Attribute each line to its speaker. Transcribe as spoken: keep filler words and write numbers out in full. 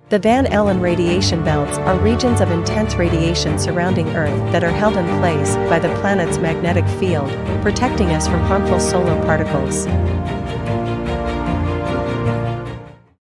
Speaker 1: The Van Allen radiation belts are regions of intense radiation surrounding Earth that are held in place by the planet's magnetic field, protecting us from harmful solar particles.